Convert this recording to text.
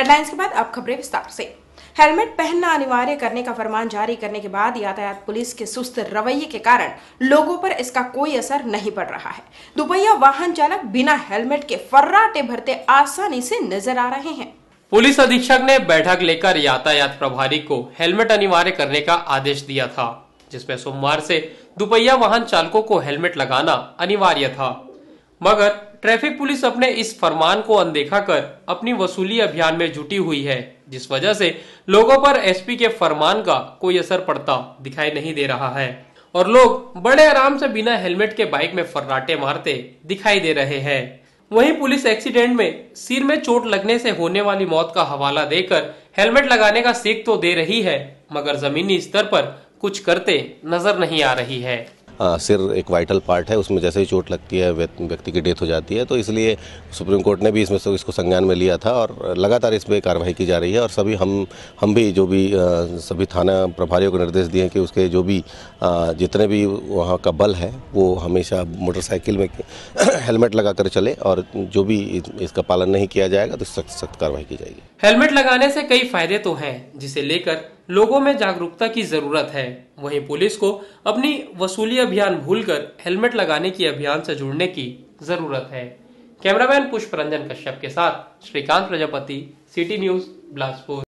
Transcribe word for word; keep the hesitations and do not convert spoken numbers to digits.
Headlines के बाद अब खबरें विस्तार से। हेलमेट पहनना अनिवार्य करने का फरमान जारी करने के बाद यातायात पुलिस के सुस्त रवैये के कारण लोगों पर इसका कोई असर नहीं पड़ रहा है। दुपहिया वाहन चालक बिना हेलमेट के फर्राटे भरते आसानी से नजर आ रहे हैं। पुलिस अधीक्षक ने बैठक लेकर यातायात प्रभारी को हेलमेट अनिवार्य करने का आदेश दिया था, जिसमें सोमवार से दुपहिया वाहन चालकों को हेलमेट लगाना अनिवार्य था। मगर ट्रैफिक पुलिस अपने इस फरमान को अनदेखा कर अपनी वसूली अभियान में जुटी हुई है, जिस वजह से लोगों पर एसपी के फरमान का कोई असर पड़ता दिखाई नहीं दे रहा है और लोग बड़े आराम से बिना हेलमेट के बाइक में फर्राटे मारते दिखाई दे रहे हैं। वहीं पुलिस एक्सीडेंट में सिर में चोट लगने से होने वाली मौत का हवाला देकर हेलमेट लगाने का सीख तो दे रही है, मगर जमीनी स्तर पर कुछ करते नजर नहीं आ रही है। आ, सिर एक वाइटल पार्ट है, उसमें जैसे ही चोट लगती है व्यक्ति की डेथ हो जाती है, तो इसलिए सुप्रीम कोर्ट ने भी इसमें से इसको संज्ञान में लिया था और लगातार इस पर कार्रवाई की जा रही है। और सभी हम हम भी जो भी आ, सभी थाना प्रभारियों को निर्देश दिए हैं कि उसके जो भी आ, जितने भी वहाँ का बल है वो हमेशा मोटरसाइकिल में हेलमेट लगा कर चले और जो भी इसका पालन नहीं किया जाएगा तो सख्त सख्त कार्रवाई की जाएगी। हेलमेट लगाने से कई फायदे तो हैं, जिसे लेकर लोगों में जागरूकता की जरूरत है। वहीं पुलिस को अपनी वसूली अभियान भूलकर हेलमेट लगाने की अभियान से जुड़ने की जरूरत है। कैमरामैन पुष्प रंजन कश्यप के साथ श्रीकांत प्रजापति, सिटी न्यूज, बिलासपुर।